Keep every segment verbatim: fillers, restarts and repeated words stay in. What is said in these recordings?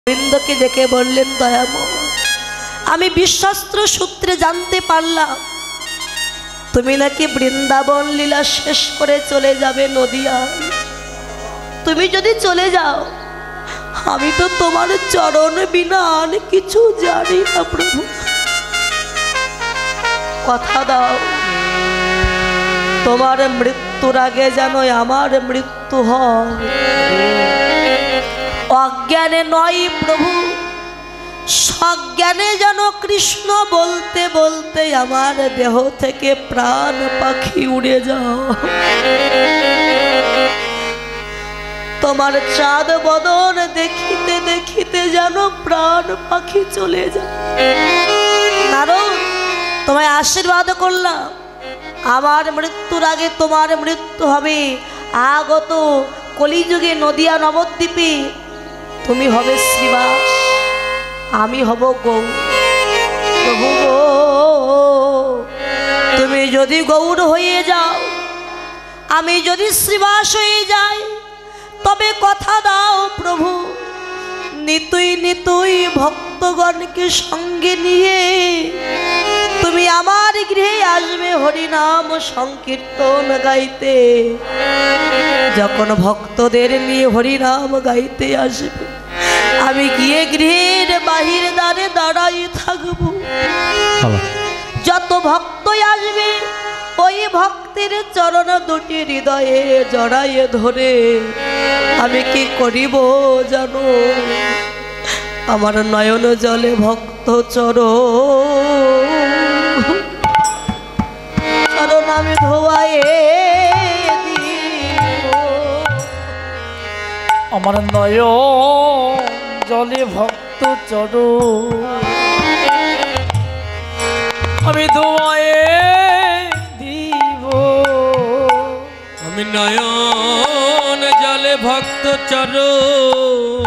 বৃন্দকে ডেকে বললেন, দয়াময়, আমি বিশ্বস্ত সূত্রে জানতে পারলাম তুমি নাকি বৃন্দাবন লীলা শেষ করে চলে যাবে নদিয়ায়। তুমি যদি চলে যাও, আমি তো তোমার চরণ বিনা আর কিছু জানি না প্রভু। কথা দাও, তোমার মৃত্যুর আগে যেন আমার মৃত্যু হয়। অজ্ঞানে নয় প্রভু, সজ্ঞানে যেন কৃষ্ণ বলতে বলতে আমার দেহ থেকে প্রাণ পাখি উড়ে যাও। তোমার চাঁদ বদন দেখিতে দেখিতে যেন প্রাণ পাখি চলে যায়। কারণ তোমায় আশীর্বাদ করলাম, আমার মৃত্যুর আগে তোমার মৃত্যু হবে। আগত কলিযুগে নদিয়া নবদ্বীপে তুমি হবে শ্রীবাস, আমি হব গৌর। প্রভু গো, তুমি যদি গৌর হয়ে যাও, আমি যদি শ্রীবাস হয়ে যাই, তবে কথা দাও প্রভু, নিতুই নিতুই ভক্তগণকে সঙ্গে নিয়ে তুমি আমার গৃহে আসবে হরিনাম সংকীর্তন গাইতে। যখন ভক্তদের নিয়ে হরিনাম গাইতে আসবে, আমি গিয়ে গৃহের বাহির দ্বারে দাঁড়াই থাকবো। যত ভক্তই আসবে, ওই ভক্তের চরণ দুটি হৃদয়ে জড়াইয়ে ধরে আমি কি করিব জানো? আমার নয়ন জলে ভক্ত চরণ চরণ আমি ধোয়ায়ে দিব। আমার নয়ন জলে ভক্ত চরণ আমি ধোয়ায়ে দিব। আমি নয়ন জলে ভক্ত চরণ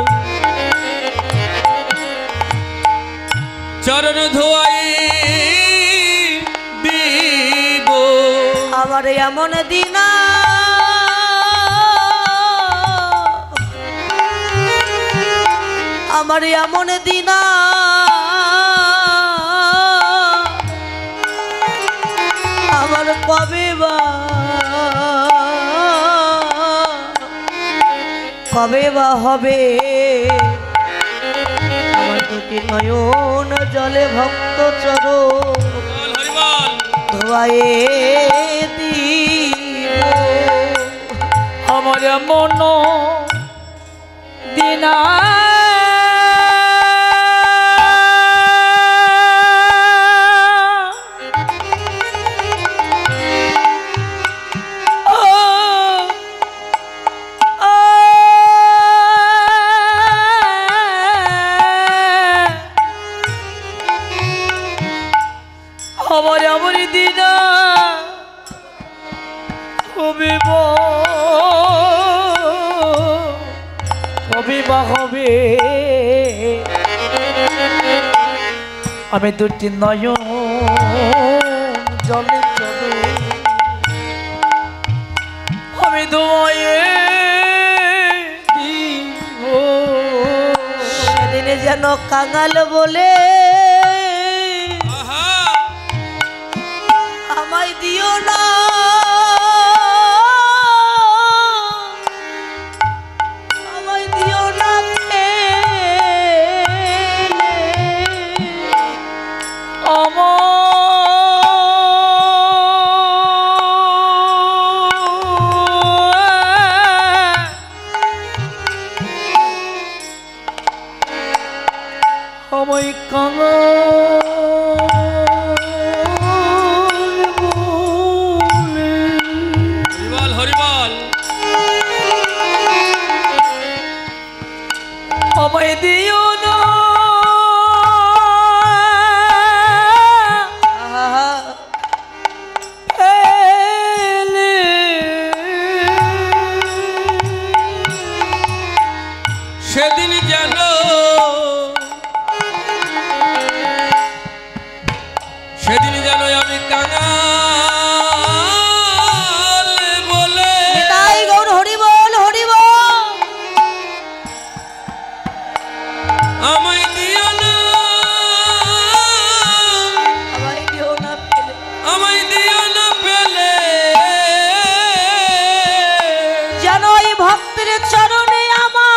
চরণ ধোয়াই দিব। আমার এমন দিন আমার এমন দিন আমার কবে বা কবে বা হবে? আমার দুটি নয়ন জলে ভক্ত চরণ ধোয়ায়ে দিব। আমার এমন দিন আমার আমার দিন হবে কবে বা হবে? আমি দুটি নয়ন জলে চলে আমি ধোয়ায়ে দিব। সেদিনে যেন কাঙাল বলে আমায় দিও না, আমায় দিও না আমার আমায় কাঙাল আমায় দিও না। সেদিন যেন সেদিন যেন আমি কাঙাল বলে তাই গৌর হরি বল হরি বল। আমায় দিও না আমায় দিও না ফেলে, আমায় দিও না পেলে যেন ওই ভক্তের চরণে আমার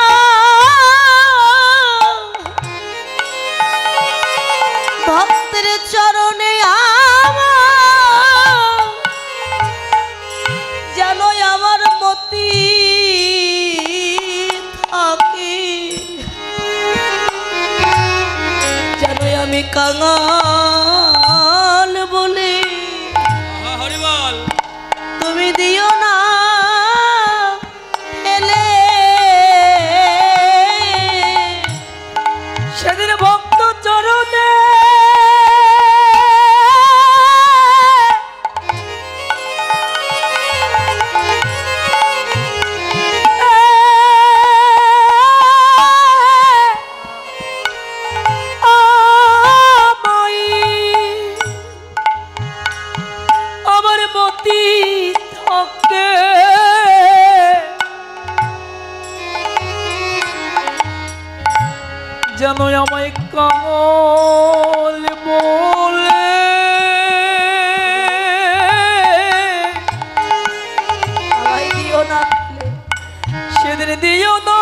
ভক্তের চরণে আমার যেন আমার মতি থাকে, যেন আমি কাঙাল বলে আহা, হরি বল। তুমি দিও না ফেলে। সেদিন ভক্ত চরণে আমার মতি থাকে, যেন আমায় কাঙাল বলে আমায় দিও না ফেলে, সেদিন দিও না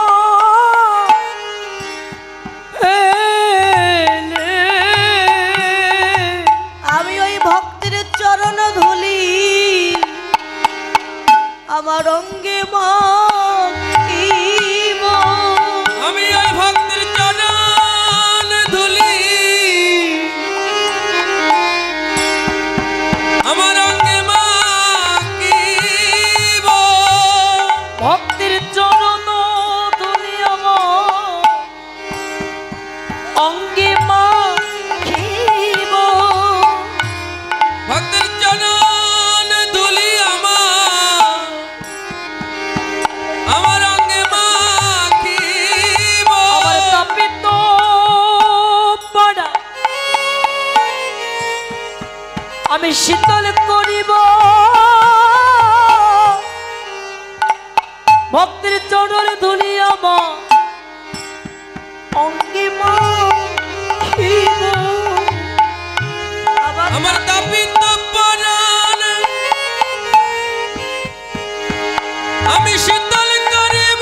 ফেলে। আমি ওই ভক্তের চরণ ধুলি আমার অঙ্গে মাখিব, আমি ওই ভক্তের চরণ ধুলি আমার অঙ্গে মাখিব, ভক্তের চরণ ধুলি আমার অঙ্গে মাখিব, ভক্তের চরণ ধুলি আমার আমার অঙ্গে মাখিব, আমার তাপিত পাড়া আমি শীতল করিব, ভক্তের চরণ ধুলি আমার অঙ্গে মাখিব, আমার আমার তাপিত পরাণ আমি শীতল করিব,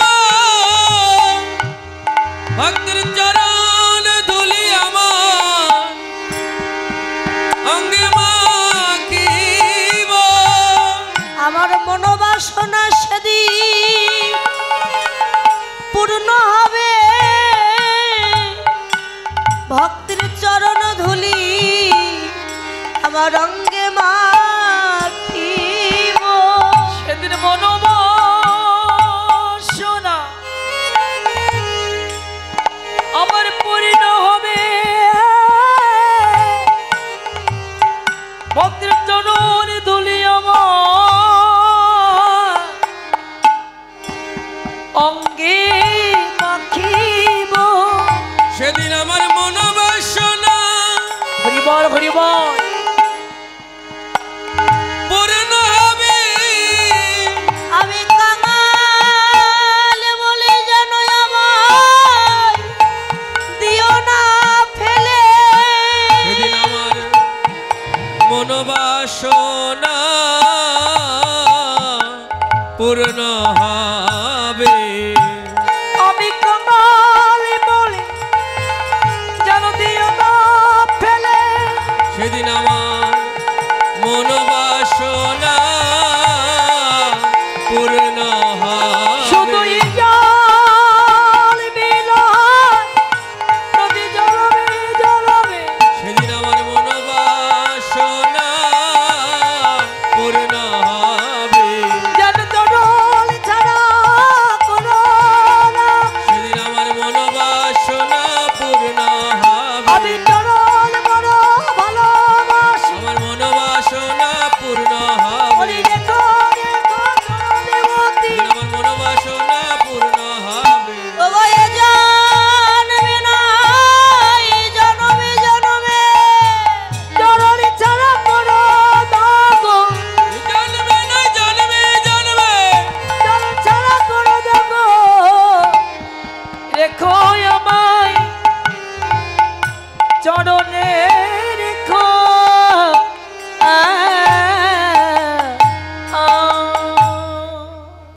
ভক্তের চরণ ধুলি আমার অঙ্গে মাখিব, আমার মনোবাসনা সেদিন পূর্ণ হবে, ভক্তের চরণ ধুলি আমার অঙ্গে মাখিব, সেদিন মনোবাসনা আমার পূর্ণ হবে, ভক্তের চরণ ধুলি আমার অঙ্গে মাখিব। সেদিন আমার মনোবাসনা হরিবল হরিবল পূর্ণ হবে, আমি কাঙাল বলে যেন আমায় দিও না ফেলে, সেদিন আমার মনোবাসনা পূর্ণ হবে, আমি কাঙাল বলে যেন দিও না ফেলে, সেদিন আমার মনোবাসনা পূর্ণ শুধুই হবে, জল মিলায় নদী জ্বলবে জ্বলবে, সেদিন আমার মনোবাসনা পূর্ণ হবে, যেন জল ছাড়া কোনো না, সেদিন আমার মনোবাসনা পূর্ণ হবে, আমি জল বড় ভালোবাসি, আমার মনোবাসনা পূর্ণ বলি হবে, দেখো দেখো জলদেবতী, সেদিন আমার মনোবাসনা পূর্ণ হবে, ওগো এ জন্মে নয়, জনমে জনমে জননী ছাড়া কোনো না গো, জন্মে নয় জন্মে জন্মে জল ছাড়া কোনো দেখো রেখো আমার চরণে